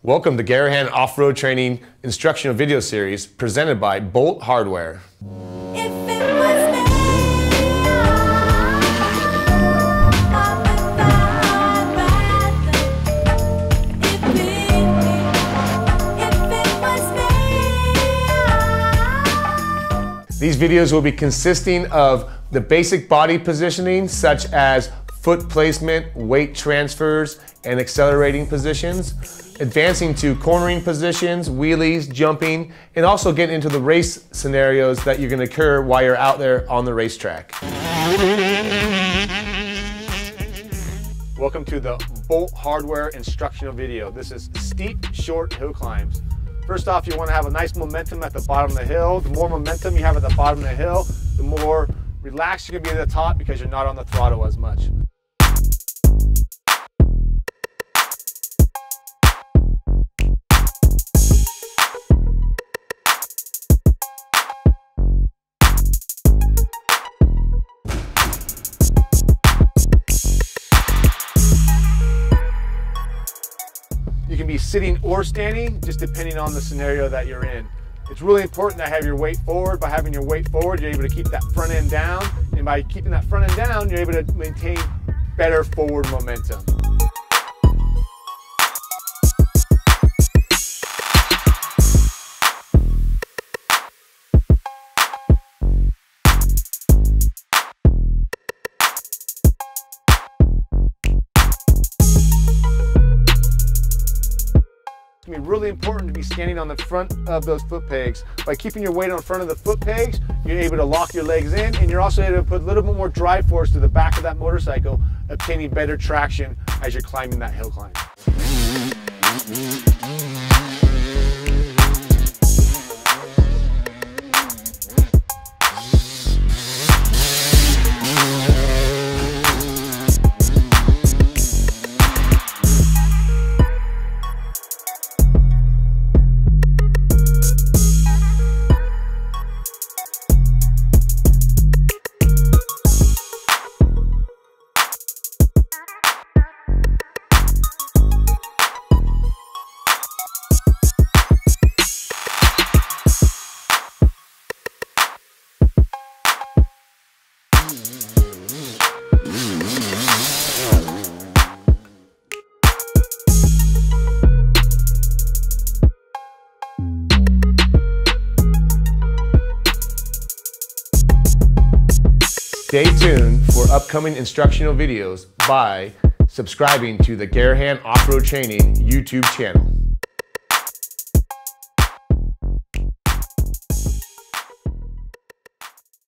Welcome to Garrahan Off-Road Training instructional video series presented by Bolt Hardware. These videos will be consisting of the basic body positioning such as foot placement, weight transfers, and accelerating positions, advancing to cornering positions, wheelies, jumping, and also getting into the race scenarios that you're going to occur while you're out there on the racetrack. Welcome to the Bolt Hardware instructional video. This is steep, short hill climbs. First off, you want to have a nice momentum at the bottom of the hill. The more momentum you have at the bottom of the hill, the more relaxed you're going to be at the top because you're not on the throttle as much. You can be sitting or standing, just depending on the scenario that you're in. It's really important to have your weight forward. By having your weight forward, you're able to keep that front end down. And by keeping that front end down, you're able to maintain better forward momentum. It's going to be really important to be standing on the front of those foot pegs. By keeping your weight on front of the foot pegs, you're able to lock your legs in, and you're also able to put a little bit more drive force to the back of that motorcycle, obtaining better traction as you're climbing that hill climb. Stay tuned for upcoming instructional videos by subscribing to the Garrahan Off-Road Training YouTube channel.